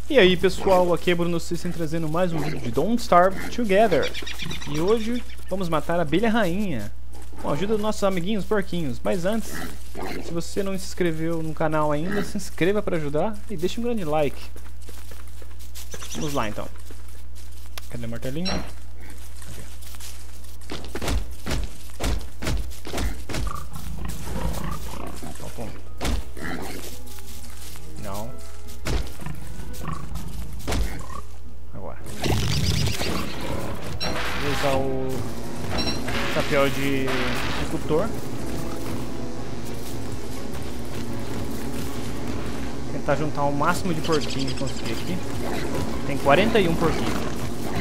E aí pessoal, aqui é Bruno System trazendo mais um vídeo de Don't Starve Together. E hoje vamos matar a abelha rainha com a ajuda dos nossos amiguinhos porquinhos. Mas antes, se você não se inscreveu no canal ainda, se inscreva para ajudar e deixe um grande like. Vamos lá então. Cadê o martelinho? Não. Agora. Vou usar o chapéu de agricultor. Tentar juntar o máximo de porquinho que conseguir aqui. Tem 41 porquinhos.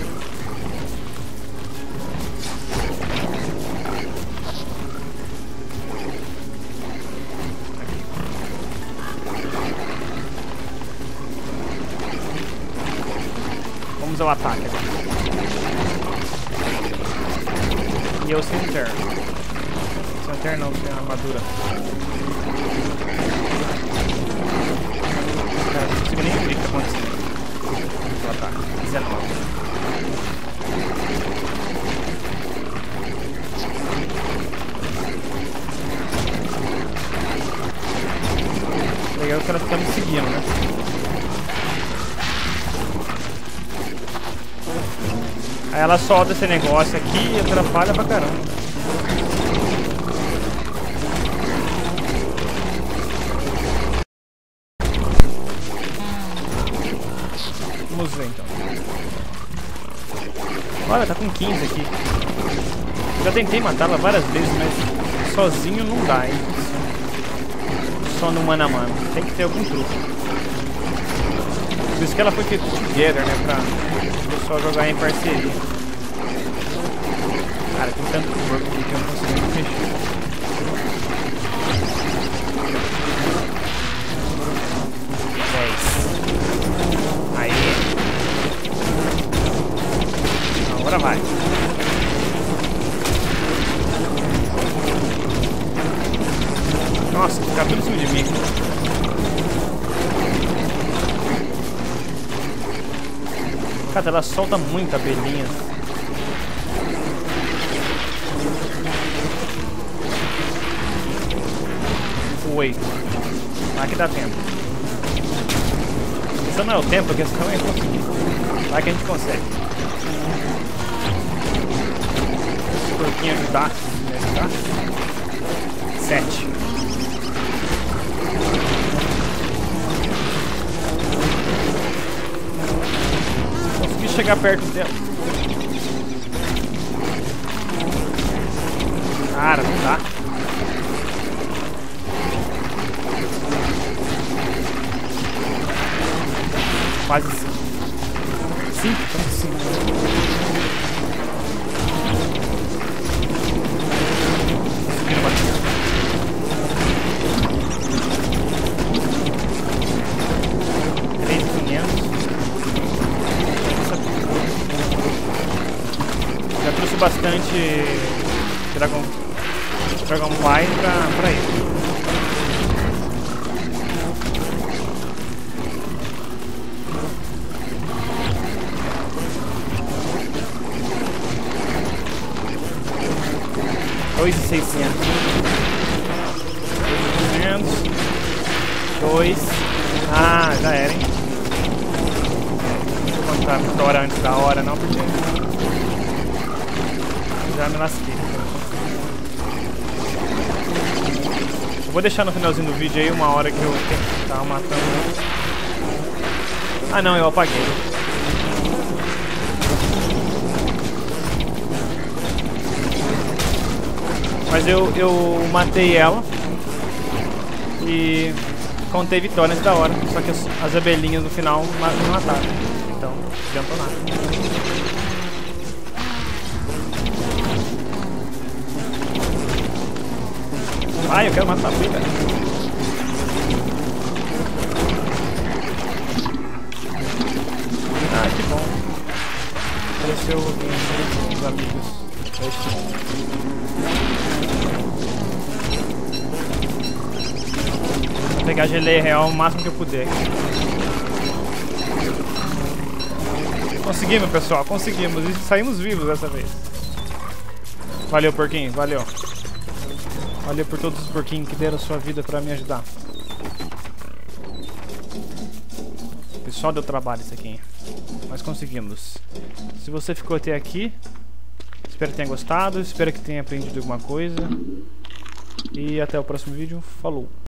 Vamos ao ataque agora. E eu sem lanterna. Sem lanterna não, sem armadura. Cara, não consigo nem ver o que tá acontecendo. Vamos ao ataque. 19. Legal, o cara fica me seguindo, né? Aí ela solta esse negócio aqui e atrapalha pra caramba. Vamos ver então. Olha, tá com 15 aqui. Já tentei matá-la várias vezes, mas sozinho não dá, hein? Só no mano a mano. Tem que ter algum truque. Por isso que ela foi feita together, né? Pra só jogar em parceria. Cara, tem tanto corpo aqui que eu não consigo nem mexer. Aí. Agora vai. Nossa, fica tudo em cima de mim. Cara, ela solta muita abelhinha. Oito. Vai que dá tempo. A questão não é o tempo, a questão é conseguir. Vai que a gente consegue. Esse porquinho ajudar. Tá? 7. Consegui chegar perto dela. Cara, não dá. Quase 5. 5? Estamos 5. Subindo bastante. Já trouxe bastante Dragon Fly pra ele. Dois e 600. 2. Ah, já era, hein? Não vou contar a vitória antes da hora, não, porque já me lasquei. Eu vou deixar no finalzinho do vídeo aí uma hora que eu tava matando. Ah, não, eu apaguei. Mas eu matei ela e contei vitórias da hora. Só que as abelhinhas no final me mataram. Então, não adiantou nada. Ai, eu quero matar a abelha. Ah, que bom. Apareceu alguns amigos. Vou pegar a geleia real o máximo que eu puder. Conseguimos, pessoal, conseguimos. E saímos vivos dessa vez. Valeu, porquinho, valeu. Valeu por todos os porquinhos que deram sua vida pra me ajudar. Pessoal, deu trabalho isso aqui, hein? Mas conseguimos. Se você ficou até aqui, espero que tenha gostado, espero que tenha aprendido alguma coisa. E até o próximo vídeo. Falou!